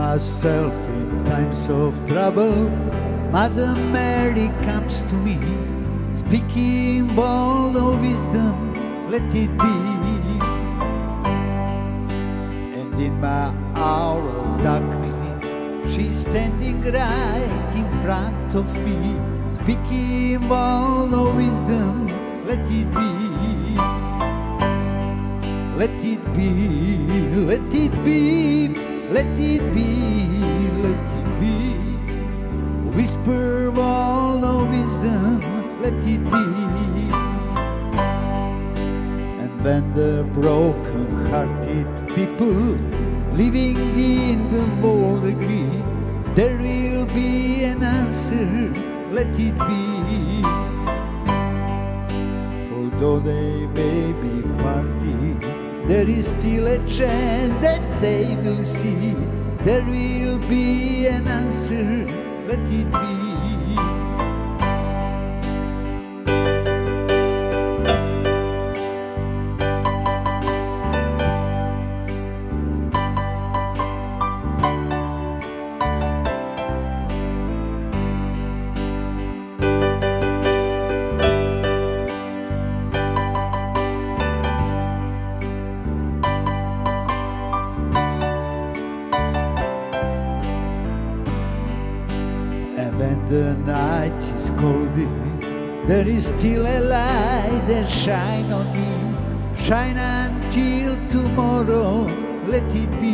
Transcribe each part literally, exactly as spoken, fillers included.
myself in times of trouble, Mother Mary comes to me, speaking bold of wisdom, let it be. And in my hour of darkness, she's standing right in front of me, speaking bold of wisdom, let it be. Let it be, let it be, let it be, let it be. Whisper all of wisdom, let it be. And when the broken-hearted people living in the world agree, there will be an answer, let it be. For though they may be parted, there is still a chance that they will see. There will be an answer, let it be. When the night is cold, there is still a light that shines on me. Shine until tomorrow, let it be.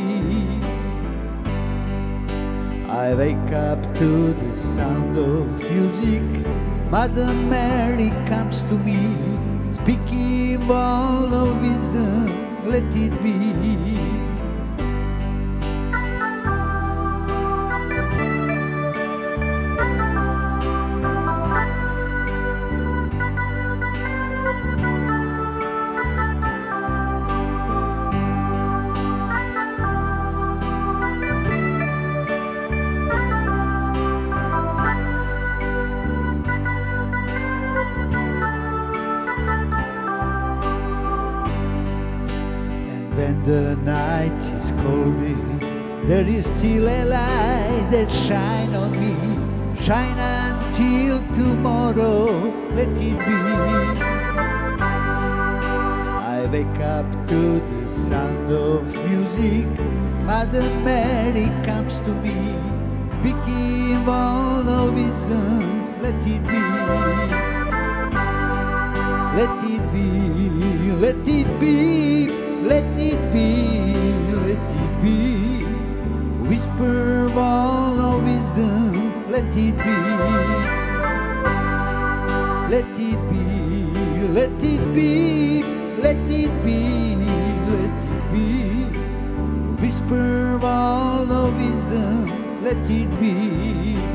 I wake up to the sound of music. Mother Mary comes to me, speaking all of wisdom, let it be. When the night is cold, there is still a light that shines on me. Shine until tomorrow, let it be. I wake up to the sound of music. Mother Mary comes to me, speaking all of wisdom, let it be. Let it be, let it be. Let it be, let it be. Whisper all of wisdom, let it be. Let it be, let it be, let it be, let it be. Whisper all of wisdom, let it be.